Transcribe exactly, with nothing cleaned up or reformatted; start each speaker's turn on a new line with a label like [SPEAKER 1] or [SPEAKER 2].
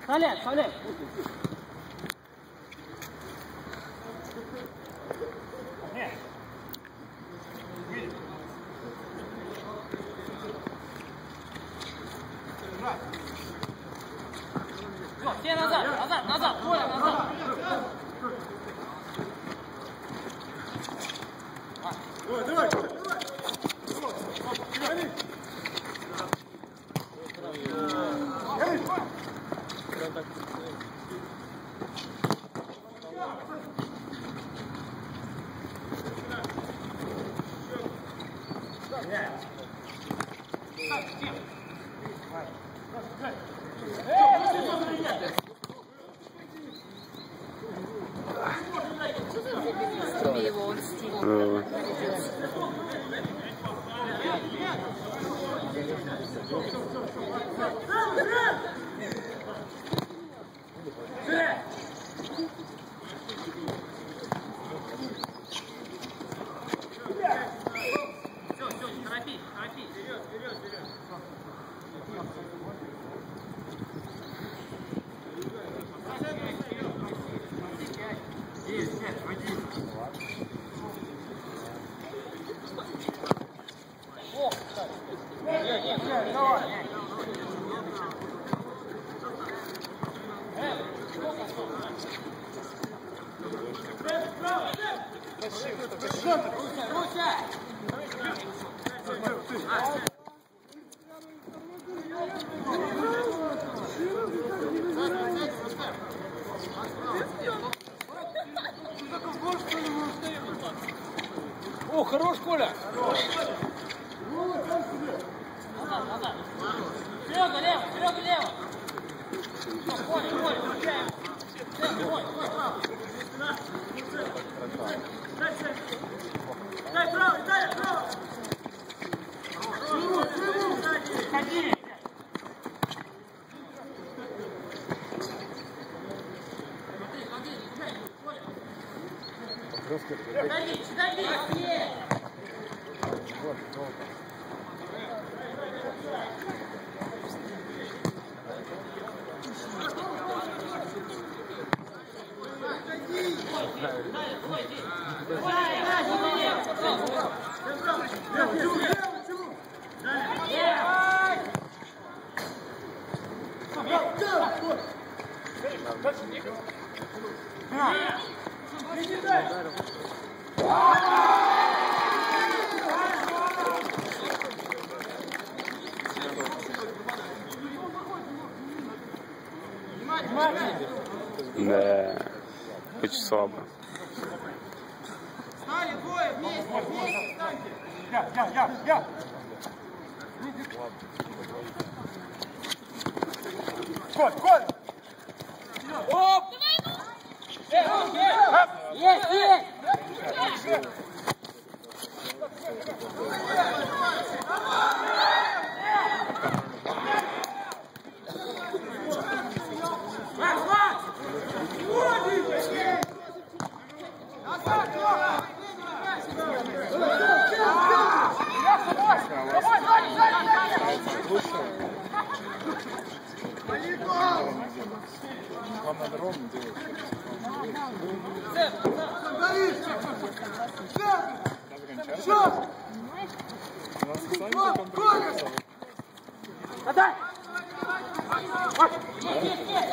[SPEAKER 1] Вставляй, вставляй. Все назад, назад, назад, Коля, назад.
[SPEAKER 2] Давай, давай, давай.
[SPEAKER 3] Его он стиль.
[SPEAKER 1] Все, все, не торопись, не торопись. Вперед, вперед, вперед. Есть, пять, один. О, нет, нет, нет, давай.
[SPEAKER 2] О, хорош, Коля!
[SPEAKER 1] Назад, назад. Серега, лево, Серега, лево. Коля, Коля, включаем. Коля, Коля, право. Дай право, дай право. Ходи. Сюда, сюда,
[SPEAKER 4] Да, очень слабо.
[SPEAKER 1] Стали двое, вместе, вместе, встаньте.
[SPEAKER 2] Я, я, я, я. Коль, Коль. Оп!
[SPEAKER 1] Есть, есть.
[SPEAKER 2] Вам надо ровно делать.
[SPEAKER 1] Отдай!